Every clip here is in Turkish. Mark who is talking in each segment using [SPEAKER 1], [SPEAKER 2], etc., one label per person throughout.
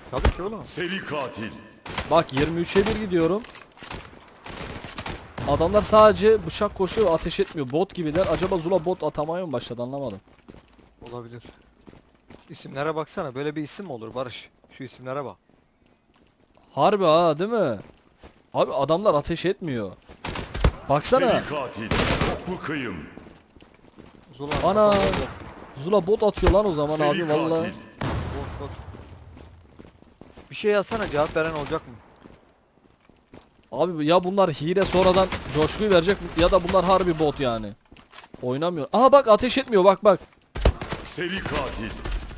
[SPEAKER 1] Tabii ki oğlum.
[SPEAKER 2] Seri katil.
[SPEAKER 3] Bak 23'e 1 gidiyorum. Adamlar sadece bıçak koşuyor ve ateş etmiyor. Bot gibiler. Acaba Zula bot atamaya mı başladı anlamadım.
[SPEAKER 1] Olabilir. İsimlere baksana. Böyle bir isim mi olur Barış? Şu isimlere bak.
[SPEAKER 3] Harbi ha değil mi? Abi adamlar ateş etmiyor. Baksana.
[SPEAKER 2] Seri katil. Toplu kıyım.
[SPEAKER 1] Zula.
[SPEAKER 3] Ana. Zula bot atıyor lan o zaman
[SPEAKER 2] Seri
[SPEAKER 3] abi vallahi.
[SPEAKER 2] katil.
[SPEAKER 1] Bot. Bir şey yazsana, cevap veren olacak mı?
[SPEAKER 3] Abi ya bunlar hile sonradan coşkuyu verecek ya da bunlar harbi bot yani. Oynamıyor. Aha bak ateş etmiyor bak.
[SPEAKER 2] Seri katil.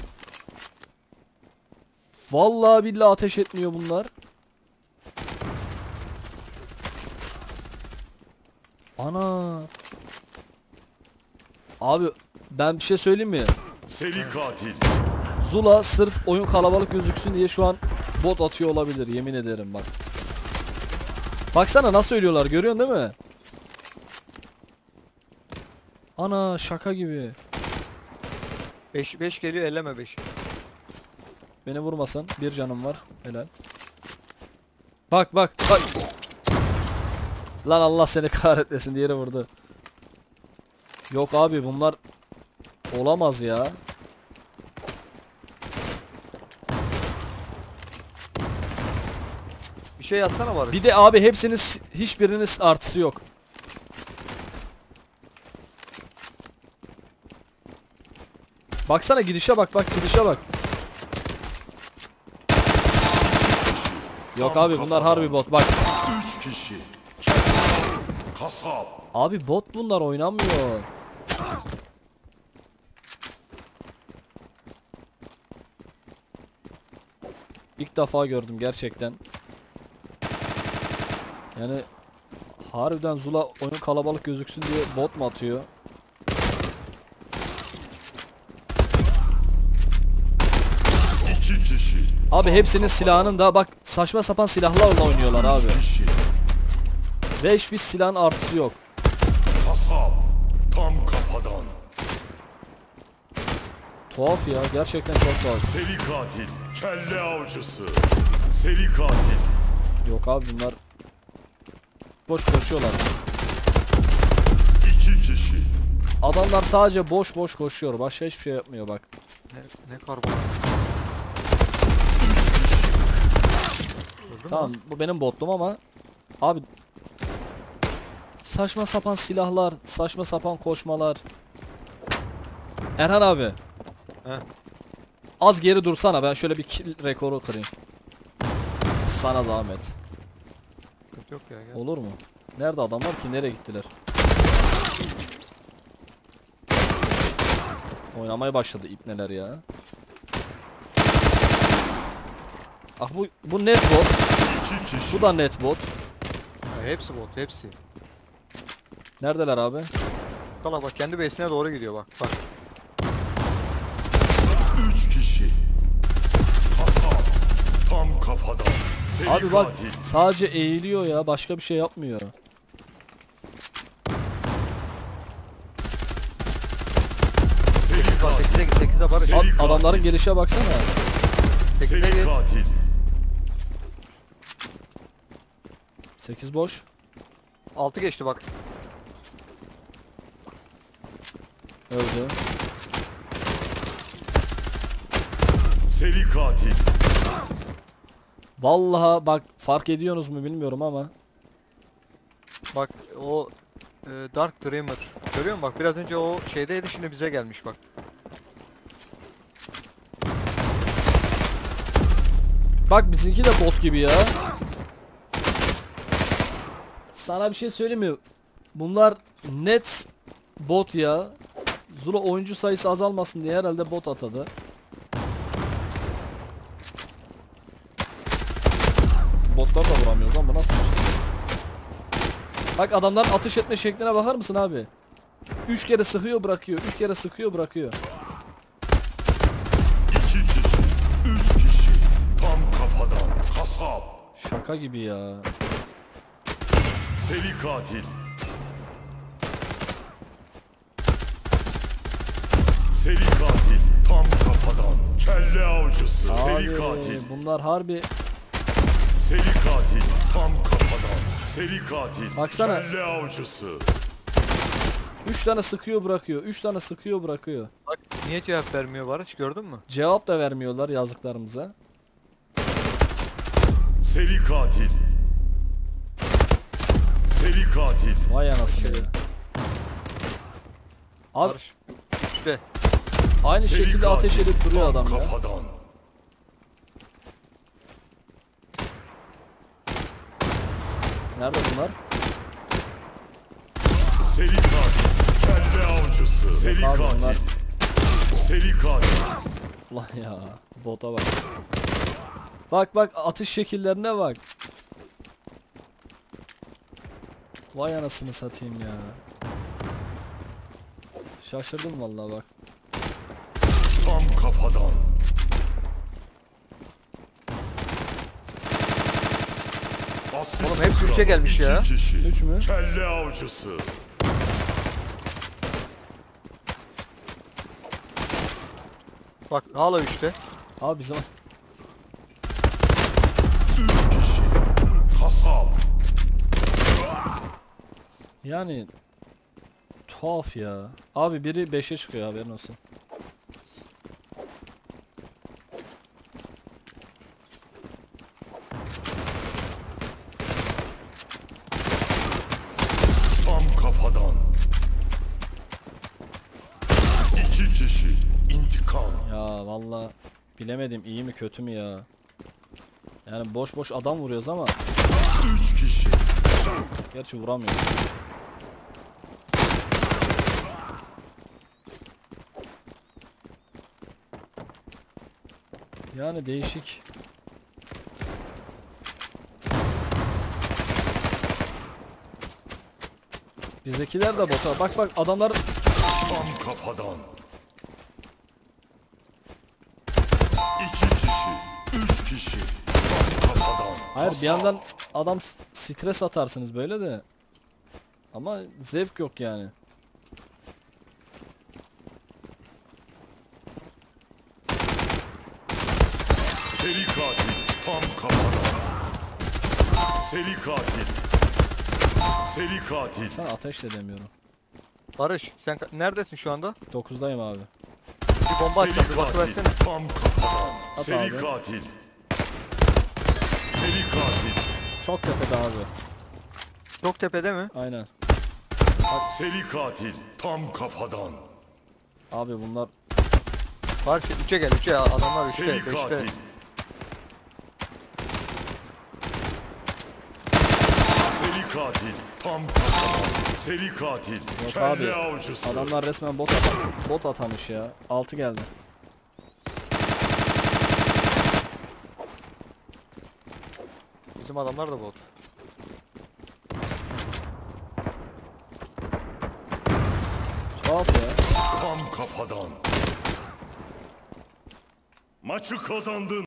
[SPEAKER 3] Vallahi billahi ateş etmiyor bunlar. Ana. Abi ben bir şey söyleyeyim mi?
[SPEAKER 2] Seri katil.
[SPEAKER 3] Zula sırf oyun kalabalık gözüksün diye şu an bot atıyor olabilir yemin ederim bak. Baksana nasıl ölüyorlar görüyorsun değil mi? Ana şaka gibi.
[SPEAKER 1] 5 geliyor, elleme 5.
[SPEAKER 3] Beni vurmasın. Bir canım var. Helal. Bak. Lan Allah seni kahretmesin diğeri vurdu. Yok abi bunlar olamaz ya.
[SPEAKER 1] Bir şey yazsana Barış.
[SPEAKER 3] Bir de abi hepsiniz hiçbiriniz artısı yok. Baksana gidişe bak gidişe bak. Yok abi bunlar harbi bot bak.
[SPEAKER 2] 3 kişi. Kasap.
[SPEAKER 3] Abi bot bunlar oynamıyor. İlk defa gördüm gerçekten. Yani harbiden Zula oyun kalabalık gözüksün diye bot mu atıyor?
[SPEAKER 2] İki kişi.
[SPEAKER 3] Abi hepsinin silahının da bak saçma sapan silahlarla oynuyorlar abi.
[SPEAKER 2] 3 kişi.
[SPEAKER 3] Ve hiçbir silahın artısı yok.
[SPEAKER 2] Kasap. Tam kafadan.
[SPEAKER 3] Tuhaf ya gerçekten çok tuhaf.
[SPEAKER 2] Seri katil. Kelle avcısı. Seri katil.
[SPEAKER 3] Yok abi bunlar boş koşuyorlar.
[SPEAKER 2] 2 kişi.
[SPEAKER 3] Adamlar sadece boş koşuyor. Başka hiçbir şey yapmıyor bak.
[SPEAKER 1] Ne karbon.
[SPEAKER 3] Tamam bu benim botlum ama abi saçma sapan silahlar, saçma sapan koşmalar. Erhan abi.
[SPEAKER 1] He.
[SPEAKER 3] Az geri dursana ben şöyle bir kill rekoru kırayım. Sana zahmet.
[SPEAKER 1] Sıkıntı yok ya, gel.
[SPEAKER 3] Olur mu? Nerede adamlar ki? Nereye gittiler? Oynamaya başladı ipneler ya. Ah bu net bot.
[SPEAKER 2] 2 kişi.
[SPEAKER 3] Bu da net bot.
[SPEAKER 1] Ya hepsi bot, hepsi.
[SPEAKER 3] Neredeler abi?
[SPEAKER 1] Salak bak, kendi base'ine doğru gidiyor bak.
[SPEAKER 2] 3 kişi. Kasap. Tam kafadan. Seri
[SPEAKER 3] Abi bak
[SPEAKER 2] katil.
[SPEAKER 3] sadece eğiliyor ya başka bir şey yapmıyor.
[SPEAKER 2] Seri katil.
[SPEAKER 1] 8'e Barış.
[SPEAKER 2] Seri katil.
[SPEAKER 3] Adamların gelişe baksana.
[SPEAKER 2] Seri
[SPEAKER 1] gel.
[SPEAKER 2] katil.
[SPEAKER 3] 8 boş.
[SPEAKER 1] 6 geçti bak.
[SPEAKER 3] Öldü.
[SPEAKER 2] Seri katil.
[SPEAKER 3] Vallahi bak fark ediyorsunuz mu bilmiyorum ama.
[SPEAKER 1] Bak o Dark Dreamer. Görüyor musun bak, biraz önce o şeydeydi, şimdi bize gelmiş bak.
[SPEAKER 3] Bak bizimki de bot gibi ya. Sana bir şey söyleyeyim mi? Bunlar net bot ya. Zula oyuncu sayısı azalmasın diye herhalde bot atadı. Botlar da vuramıyoruz ama nasıl işte? Bak adamların atış etme şekline bakar mısın abi? 3 kere sıkıyor bırakıyor. 3 kere sıkıyor bırakıyor.
[SPEAKER 2] 2 kişi. 3 kişi. Tam kafadan. Kasap.
[SPEAKER 3] Şaka gibi ya.
[SPEAKER 2] Seri katil. Seri katil. Tam kafadan. kafadan. Kelle avcısı. Seri
[SPEAKER 3] Abi
[SPEAKER 2] katil.
[SPEAKER 3] bunlar harbi.
[SPEAKER 2] Seri katil. Tam kafadan. Seri katil.
[SPEAKER 3] Baksana.
[SPEAKER 2] Kelle avcısı.
[SPEAKER 3] 3 tane sıkıyor bırakıyor. 3 tane sıkıyor bırakıyor.
[SPEAKER 1] Bak niye cevap vermiyor Barış, gördün mü?
[SPEAKER 3] Cevap da vermiyorlar yazdıklarımıza.
[SPEAKER 2] Seri katil. Seri katil.
[SPEAKER 3] Vay anasını ya. Abi
[SPEAKER 1] Barış. 3'te.
[SPEAKER 3] aynı
[SPEAKER 2] Seri
[SPEAKER 3] şekilde
[SPEAKER 2] katil.
[SPEAKER 3] ateş edip duruyor
[SPEAKER 2] Tam
[SPEAKER 3] adam ya.
[SPEAKER 2] kafadan.
[SPEAKER 3] Nerede bunlar?
[SPEAKER 2] Seri katil. Kelle avcısı. Seri
[SPEAKER 3] abi
[SPEAKER 2] katil.
[SPEAKER 3] bunlar-
[SPEAKER 2] Seri katil.
[SPEAKER 3] Ulan ya bota bak. Bak bak atış şekillerine bak. Vay anasını satayım ya. Şaşırdım vallahi bak.
[SPEAKER 2] Tam kafadan. Asist
[SPEAKER 1] Oğlum hepsi
[SPEAKER 2] kral.
[SPEAKER 1] üçe gelmiş ya.
[SPEAKER 2] 2 kişi.
[SPEAKER 3] 3 mü?
[SPEAKER 2] Kelle avcısı.
[SPEAKER 1] Bak hala 3'te.
[SPEAKER 3] Abi bizim
[SPEAKER 2] 3 kişi. Kasap.
[SPEAKER 3] yani tuhaf ya. Abi biri 5'e çıkıyor haberin olsun.
[SPEAKER 2] Tam kafadan. 2 kişi. İntikam.
[SPEAKER 3] Ya vallahi bilemedim iyi mi kötü mü ya. Yani boş boş adam vuruyoruz ama
[SPEAKER 2] 3 kişi.
[SPEAKER 3] gerçi vuramıyoruz. Yani değişik. Bizdekiler de bota. Bak bak adamlar
[SPEAKER 2] Tam kafadan. 2 kişi. 3 kişi. Tam kafadan.
[SPEAKER 3] hayır bir
[SPEAKER 2] Kasap.
[SPEAKER 3] yandan adam stres atarsınız böyle de. Ama zevk yok yani.
[SPEAKER 2] Seri katil. Tam kafadan. Seri katil. Seri katil.
[SPEAKER 3] Sana ateş de demiyorum.
[SPEAKER 1] Barış sen neredesin şu anda?
[SPEAKER 3] 9'dayım abi.
[SPEAKER 1] Bir bomba
[SPEAKER 2] Seri
[SPEAKER 1] atacağım, bir
[SPEAKER 2] katil.
[SPEAKER 1] bakıversene.
[SPEAKER 2] Tam kafadan.
[SPEAKER 3] At
[SPEAKER 2] Seri
[SPEAKER 3] abi.
[SPEAKER 2] katil. Seri katil.
[SPEAKER 3] Çok tepede abi.
[SPEAKER 1] Çok tepede mi?
[SPEAKER 3] Aynen.
[SPEAKER 2] Seri katil. Tam kafadan.
[SPEAKER 3] Abi bunlar
[SPEAKER 1] Barış 3'e gel, 3'e, adamlar 3'te,
[SPEAKER 2] Seri
[SPEAKER 1] 5'te.
[SPEAKER 2] katil. Seri katil. Tam kafadan. Seri katil.
[SPEAKER 3] yok
[SPEAKER 2] Kelle
[SPEAKER 3] abi.
[SPEAKER 2] avcısı.
[SPEAKER 3] Adamlar resmen bot atamış ya. 6 geldi.
[SPEAKER 1] Bizim adamlar da bot.
[SPEAKER 3] Tuhaf ya.
[SPEAKER 2] Tam kafadan. Maçı kazandın.